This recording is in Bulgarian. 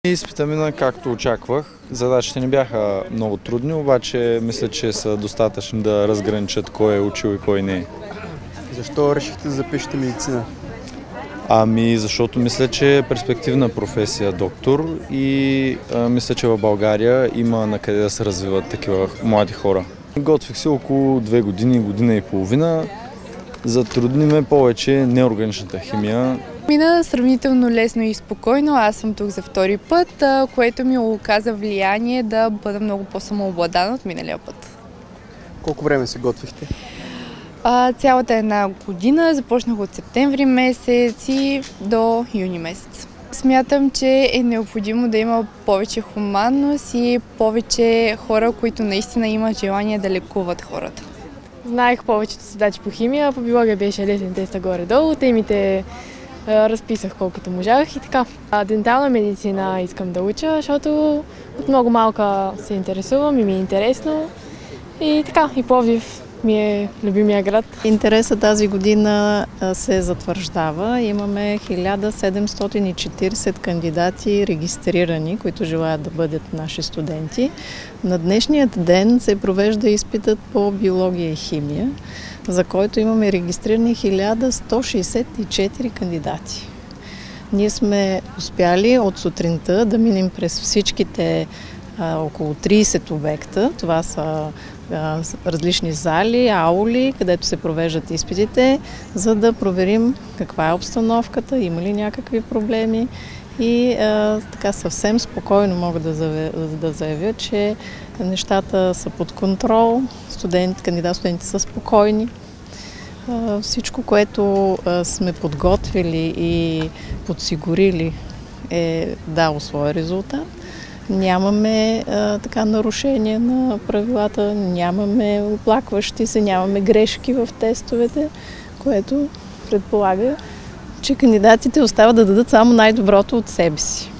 Изпита мина както очаквах. Задачите не бяха много трудни, обаче мисля, че са достатъчни да разграничат кой е учил и кой не е. Защо решихте да запишете медицина? Защото мисля, че е перспективна професия доктор и мисля, че в България има на къде да се развиват такива млади хора. Готвих се около 2 години, година и половина. Затрудни ме повече неорганичната химия. Мина сравнително лесно и спокойно. Аз съм тук за втори път, което ми оказа влияние да бъда много по-самообладана от миналия път. Колко време се готвихте? Цялата една година. Започнах от септември месец и до юни месец. Смятам, че е необходимо да има повече хуманност и повече хора, които наистина имат желание да лекуват хората. Знаех повечето задачи по химия, по биология беше лесен теста горе-долу, темите разписах колкото можах и така. Дентална медицина искам да уча, защото от много малка се интересувам и ми е интересно. И така, и Пловдив ми е любимия град. Интересът тази година се затвърждава. Имаме 1740 кандидати регистрирани, които желаят да бъдат наши студенти. На днешният ден се провежда изпитът по биология и химия, за който имаме регистрирани 1164 кандидати. Ние сме успяли от сутринта да минем през всичките около 30 обекта. Това са различни зали, аули, където се провеждат изпитите, за да проверим каква е обстановката, има ли някакви проблеми. И така съвсем спокойно мога да заявя, че нещата са под контрол, кандидат-студентите са спокойни. Всичко, което сме подготвили и подсигурили, е дало своя резултат. Нямаме нарушение на правилата, нямаме оплакващи се, нямаме грешки в тестовете, което предполага, че кандидатите остават да дадат само най-доброто от себе си.